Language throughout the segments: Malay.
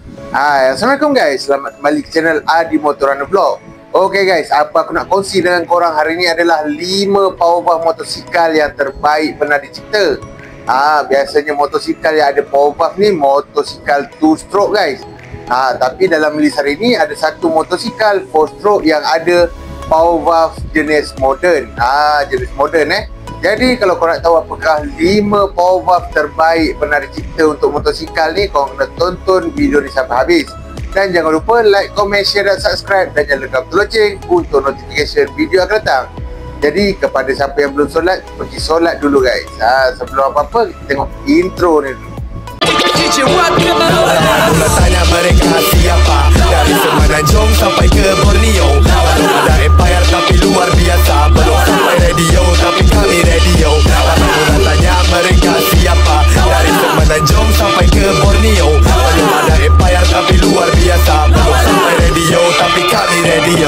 Assalamualaikum guys, selamat kembali ke channel Adi Motorana Vlog. Okay guys, apa aku nak kongsi dengan korang hari ni adalah 5 power valve motosikal yang terbaik pernah dicipta. Biasanya motosikal yang ada power valve ni motosikal 2 stroke guys. Tapi dalam list hari ni ada satu motosikal 4 stroke yang ada power valve jenis modern. Jenis modern Jadi kalau korang tahu apakah 5 power valve terbaik pernah dicipta untuk motosikal ni, korang kena tonton video ni sampai habis. Dan jangan lupa like, comment, share dan subscribe, dan jangan lupa tekan loceng untuk notification video akan datang. Jadi kepada siapa yang belum solat, pergi solat dulu guys. Sebelum apa-apa kita tengok intro ni dulu. Mula tanya mereka siapa, dari Semenanjung sampai ke Borneo. Belum ada empire tapi luar biasa, belum sampai radio tapi kami radio. Mula tanya mereka siapa, dari Semenanjung sampai ke Borneo. Belum ada empire tapi luar biasa, belum sampai radio tapi kami radio.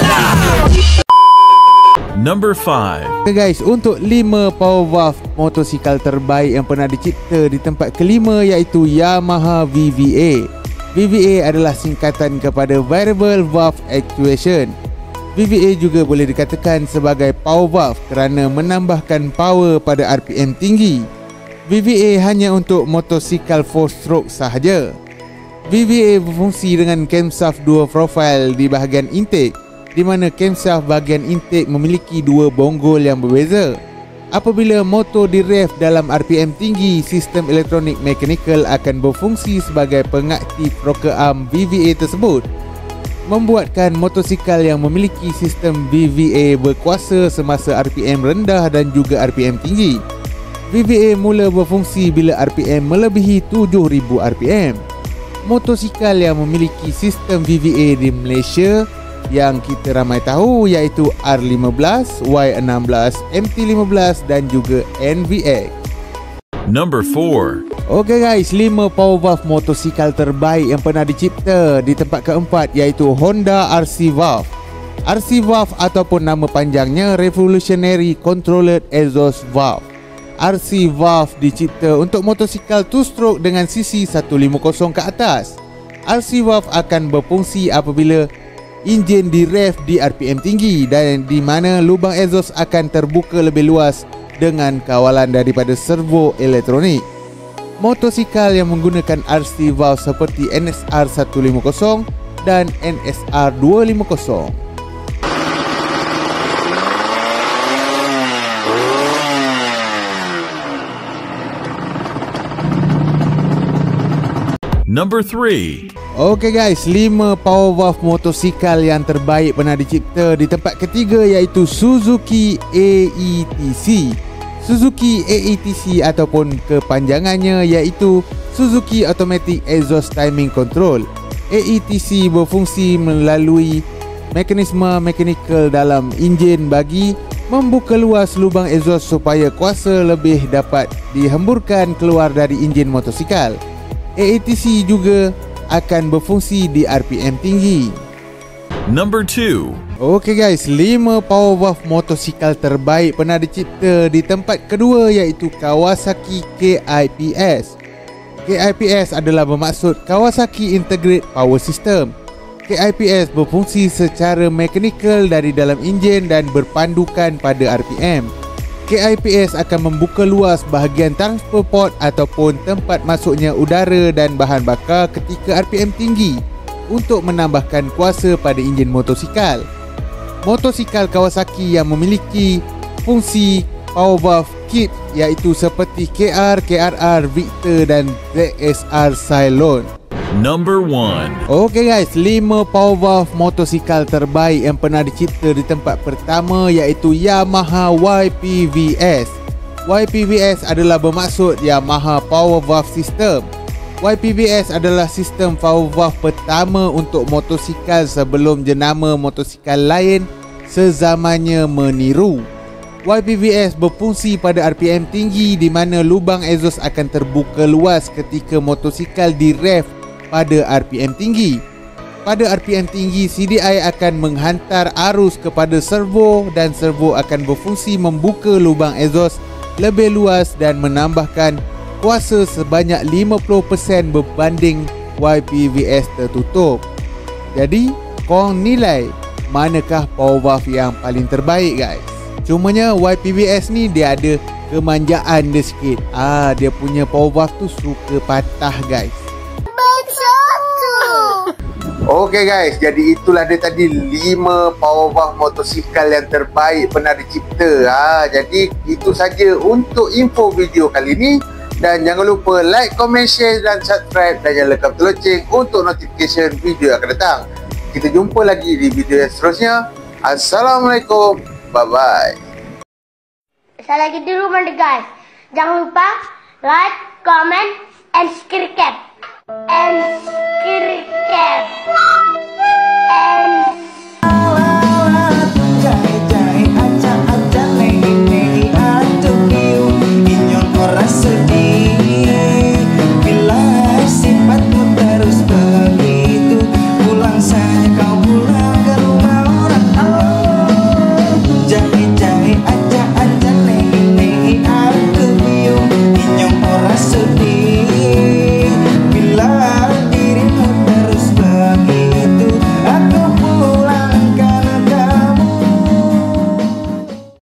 Number 5. Okay guys, untuk 5 power valve motosikal terbaik yang pernah dicipta di tempat kelima iaitu Yamaha VVA. VVA adalah singkatan kepada Variable Valve Actuation. VVA juga boleh dikatakan sebagai power valve kerana menambahkan power pada RPM tinggi. VVA hanya untuk motosikal 4 stroke sahaja. VVA berfungsi dengan camshaft dual profile di bahagian intake, di mana camshaft bahagian intake memiliki 2 bonggol yang berbeza. Apabila motor direv dalam RPM tinggi, sistem elektronik mechanical akan berfungsi sebagai pengaktif rocker arm VVA tersebut, membuatkan motosikal yang memiliki sistem VVA berkuasa semasa RPM rendah dan juga RPM tinggi. VVA mula berfungsi bila RPM melebihi 7000 RPM. Motosikal yang memiliki sistem VVA di Malaysia yang kita ramai tahu iaitu R15, Y16, MT15 dan juga NVX. Number 4. Okay guys, 5 power valve motosikal terbaik yang pernah dicipta di tempat keempat iaitu Honda RC Valve. RC Valve ataupun nama panjangnya Revolutionary Controlled Exhaust Valve. RC Valve dicipta untuk motosikal 2 stroke dengan cc 150 ke atas. RC Valve akan berfungsi apabila enjin direv di RPM tinggi dan di mana lubang exhaust akan terbuka lebih luas dengan kawalan daripada servo elektronik. Motosikal yang menggunakan RC valve seperti NSR 150 dan NSR 250. Number 3. Okay guys, 5 power valve motosikal yang terbaik pernah dicipta di tempat ketiga iaitu Suzuki AETC. Suzuki AETC ataupun kepanjangannya iaitu Suzuki Automatic Exhaust Timing Control. AETC berfungsi melalui mekanisme mechanical dalam enjin bagi membuka luas lubang exhaust supaya kuasa lebih dapat dihemburkan keluar dari enjin motosikal. AETC juga akan berfungsi di RPM tinggi. Number 2. Okay guys, 5 power valve motosikal terbaik pernah dicipta di tempat kedua iaitu Kawasaki KIPS. KIPS adalah bermaksud Kawasaki Integrate Power System. KIPS berfungsi secara mekanikal dari dalam enjin dan berpandukan pada RPM. KIPS akan membuka luas bahagian transfer port ataupun tempat masuknya udara dan bahan bakar ketika RPM tinggi untuk menambahkan kuasa pada enjin motosikal. Motosikal Kawasaki yang memiliki fungsi power valve kit iaitu seperti KR, KRR, Victor dan ZSR Cylon. Number 1. Okay guys, 5 power valve motosikal terbaik yang pernah dicipta di tempat pertama iaitu Yamaha YPVS. YPVS adalah bermaksud Yamaha Power Valve System. YPVS adalah sistem power valve pertama untuk motosikal sebelum jenama motosikal lain sezamannya meniru. YPVS berfungsi pada RPM tinggi di mana lubang exhaust akan terbuka luas ketika motosikal direv pada RPM tinggi. Pada RPM tinggi, CDI akan menghantar arus kepada servo dan servo akan berfungsi membuka lubang exhaust lebih luas dan menambahkan kuasa sebanyak 50% berbanding YPVS tertutup. Jadi, korang nilai manakah power valve yang paling terbaik guys? Cumanya YPVS ni dia ada kemanjaan dia sikit. Dia punya power valve tu suka patah guys. Okey guys, jadi itulah dia tadi 5 power valve motosikal yang terbaik pernah dicipta. Jadi itu saja untuk info video kali ni. Dan jangan lupa like, comment, share dan subscribe. Dan nyalakan loceng untuk notification video yang akan datang. Kita jumpa lagi di video yang seterusnya. Assalamualaikum. Bye-bye. Saya lagi di rumah nih guys. Jangan lupa like, comment, and subscribe. And